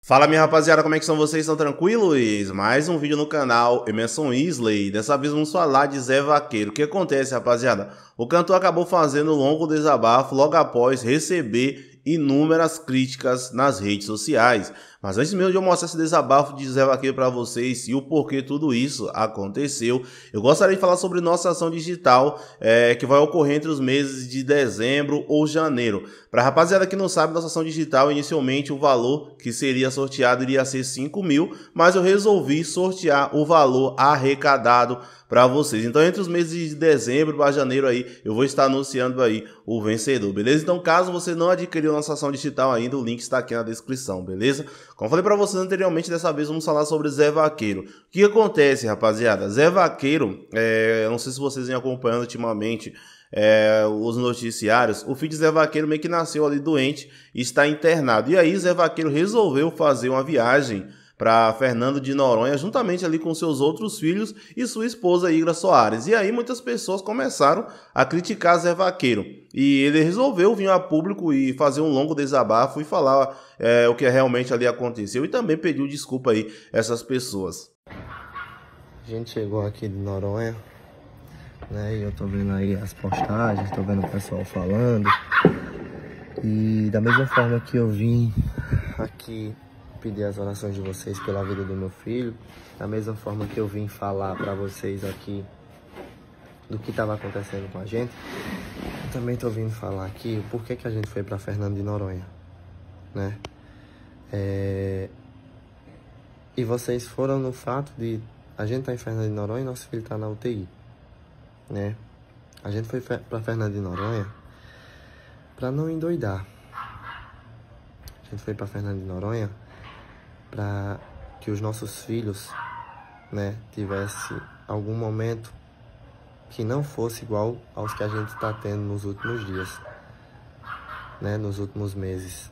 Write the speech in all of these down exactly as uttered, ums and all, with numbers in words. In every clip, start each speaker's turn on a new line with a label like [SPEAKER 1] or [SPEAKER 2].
[SPEAKER 1] Fala minha rapaziada, como é que são vocês? Estão tranquilos? Mais um vídeo no canal Emerson Isley. Dessa vez vamos falar de Zé Vaqueiro. O que acontece, rapaziada? O cantor acabou fazendo um longo desabafo logo após receber inúmeras críticas nas redes sociais. Mas antes mesmo de eu mostrar esse desabafo de Zé Vaqueiro para vocês e o porquê tudo isso aconteceu, eu gostaria de falar sobre nossa ação digital é, que vai ocorrer entre os meses de dezembro ou janeiro. Para a rapaziada que não sabe, nossa ação digital, inicialmente o valor que seria sorteado iria ser cinco mil, mas eu resolvi sortear o valor arrecadado para vocês. Então, entre os meses de dezembro para janeiro aí, eu vou estar anunciando aí o vencedor, beleza? Então, caso você não adquiriu nossa ação digital ainda, o link está aqui na descrição, beleza? Como falei para vocês anteriormente, dessa vez vamos falar sobre Zé Vaqueiro. O que acontece, rapaziada? Zé Vaqueiro, é, eu não sei se vocês vêm acompanhando ultimamente É, os noticiários, o filho de Zé Vaqueiro meio que nasceu ali doente e está internado. E aí Zé Vaqueiro resolveu fazer uma viagem para Fernando de Noronha, juntamente ali com seus outros filhos e sua esposa Igra Soares. E aí muitas pessoas começaram a criticar Zé Vaqueiro. E ele resolveu vir a público e fazer um longo desabafo e falar é, o que realmente ali aconteceu. E também pediu desculpa aí a essas pessoas.
[SPEAKER 2] A gente chegou aqui de Noronha, né, e eu tô vendo aí as postagens, tô vendo o pessoal falando. E da mesma forma que eu vim aqui pedir as orações de vocês pela vida do meu filho, da mesma forma que eu vim falar pra vocês aqui do que estava acontecendo com a gente, eu também tô vindo falar aqui o porquê que a gente foi pra Fernando de Noronha, né? É... E vocês foram no fato de a gente tá em Fernando de Noronha e nosso filho tá na U T I. Né? A gente foi para Fernando de Noronha para não endoidar. A gente foi para Fernando de Noronha para que os nossos filhos, né, tivesse algum momento que não fosse igual aos que a gente está tendo nos últimos dias, né, nos últimos meses.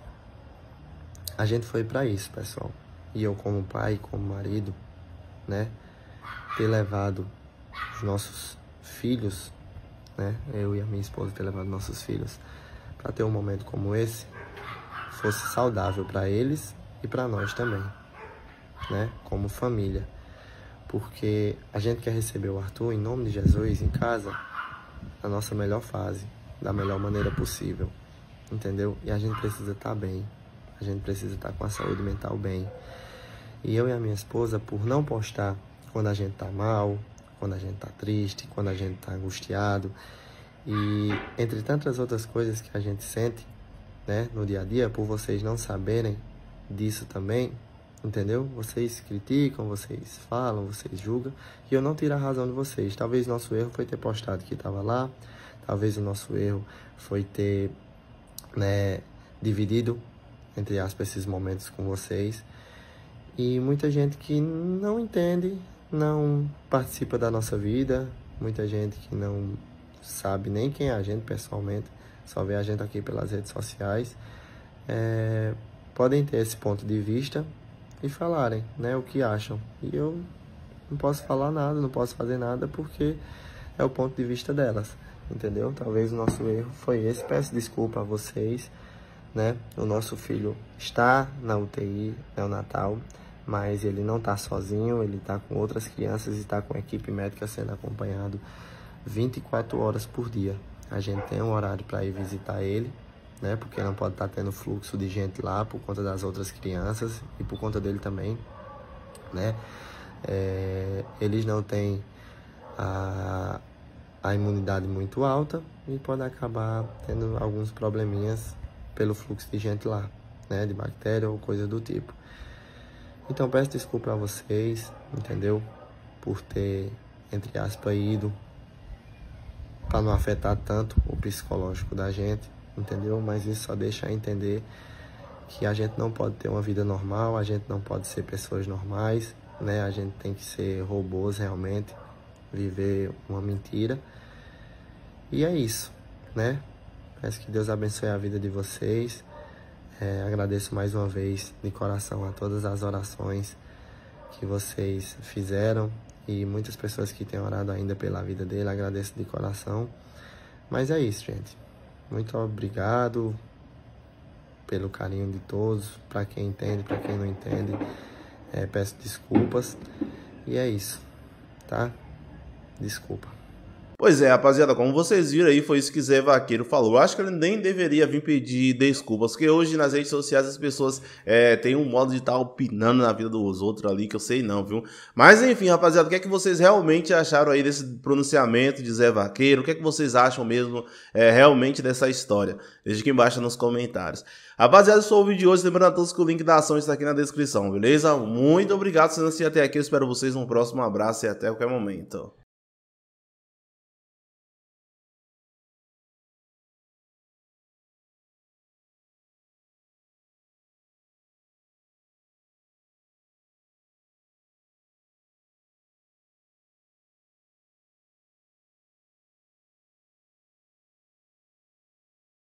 [SPEAKER 2] A gente foi para isso, pessoal. E eu, como pai, como marido, né, ter levado os nossos filhos, né, eu e a minha esposa ter levado nossos filhos para ter um momento como esse fosse saudável para eles e para nós também, né, como família, porque a gente quer receber o Arthur em nome de Jesus em casa na nossa melhor fase, da melhor maneira possível, entendeu? E a gente precisa estar bem, a gente precisa estar com a saúde mental bem. E eu e a minha esposa, por não postar quando a gente tá mal, quando a gente tá triste, quando a gente tá angustiado e entre tantas outras coisas que a gente sente, né, no dia a dia, por vocês não saberem disso também, entendeu? Vocês criticam, vocês falam, vocês julgam e eu não tiro a razão de vocês. Talvez nosso erro foi ter postado que estava lá, talvez o nosso erro foi ter, né, dividido, entre aspas, esses momentos com vocês e muita gente que não entende, não participa da nossa vida, muita gente que não sabe nem quem é a gente pessoalmente, só vê a gente aqui pelas redes sociais, é, podem ter esse ponto de vista e falarem, né, o que acham. E eu não posso falar nada, não posso fazer nada porque é o ponto de vista delas, entendeu? Talvez o nosso erro foi esse, peço desculpa a vocês, né? O nosso filho está na U T I neonatal, mas ele não está sozinho, ele está com outras crianças e está com a equipe médica sendo acompanhado vinte e quatro horas por dia. A gente tem um horário para ir visitar ele, né? Porque não pode estar tá tendo fluxo de gente lá por conta das outras crianças e por conta dele também, né? É, eles não têm a, a imunidade muito alta e pode acabar tendo alguns probleminhas pelo fluxo de gente lá, né? De bactéria ou coisa do tipo. Então peço desculpa a vocês, entendeu? Por ter, entre aspas, ido para não afetar tanto o psicológico da gente, entendeu? Mas isso só deixa a entender que a gente não pode ter uma vida normal, a gente não pode ser pessoas normais, né? A gente tem que ser robôs realmente, viver uma mentira. E é isso, né? Peço que Deus abençoe a vida de vocês. É, agradeço mais uma vez de coração a todas as orações que vocês fizeram e muitas pessoas que têm orado ainda pela vida dele, agradeço de coração. Mas é isso, gente. Muito obrigado. pelo carinho de todos, para quem entende, para quem não entende, é, peço desculpas. E é isso, tá? Desculpa.
[SPEAKER 1] Pois é, rapaziada, como vocês viram aí, foi isso que Zé Vaqueiro falou. Eu acho que ele nem deveria vir pedir desculpas, porque hoje nas redes sociais as pessoas é, têm um modo de estar opinando na vida dos outros ali, que eu sei não, viu? Mas enfim, rapaziada, o que é que vocês realmente acharam aí desse pronunciamento de Zé Vaqueiro? O que é que vocês acham mesmo é, realmente dessa história? Deixa aqui embaixo nos comentários. Rapaziada, esse foi o vídeo de hoje, lembrando a todos que o link da ação está aqui na descrição, beleza? Muito obrigado por assistir até aqui, eu espero vocês no próximo abraço e até qualquer momento.